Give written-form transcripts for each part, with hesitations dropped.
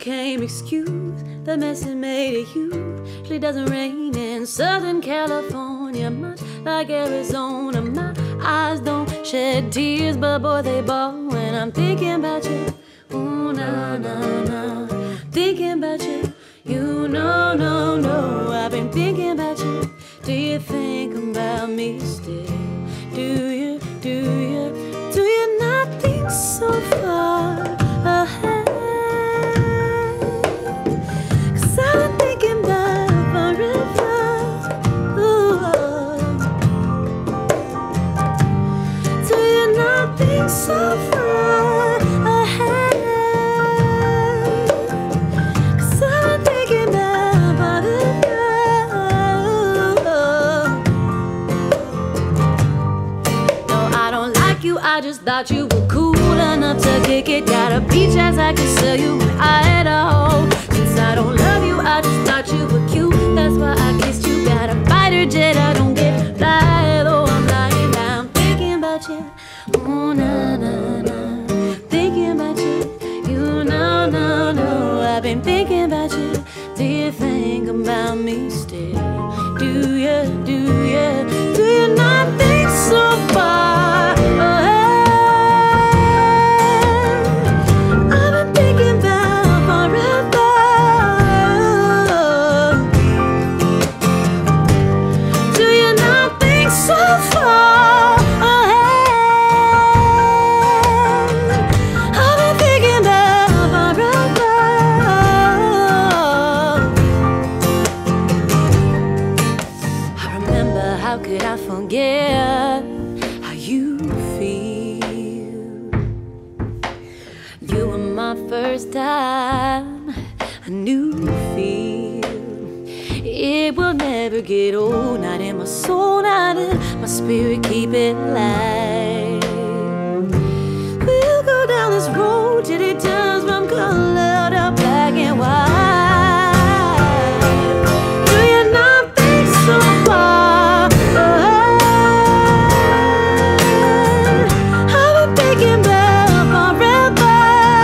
can't excuse the mess it made. It usually doesn't rain in Southern California, much like Arizona. My eyes don't shed tears, but boy, they ball when I'm thinking about you. Ooh, na, na, na. Thinking about you. You know, no, no, I've been thinking about you. Do you think about me still? Do you not think so far ahead? 'Cause I've been thinking about forever. Ooh. Do you not think so far ahead? 'Cause I've been thinking about forever. No, I don't like you, I just thought you were cool enough to kick it. Got a beach ass I can sell you at all. Since I don't love you, I just thought you were cute. That's why I kissed you. Got a fighter jet, I don't get fly, though I'm lying down thinking about you. Oh, na, na, na. Thinking about you. You know, no, no, I've been thinking about you. Do you think about me still? Do you not think so far ahead? I've been thinking about forever. Do you not think so far ahead? I've been thinking about forever. I remember, how could I forget how you feel? You were my first time, a new feel. It will never get old, not in my soul, not in my spirit, keep it alive. We'll go down this road till it turns from color to black and white. Do you not think so far ahead? I've been thinking about forever.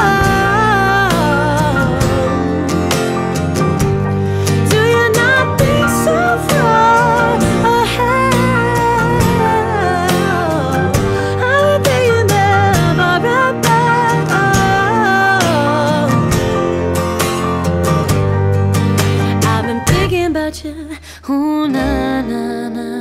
Do you not think so far ahead? I've been thinking about forever. I've been thinking about you. Ooh, na, na, na.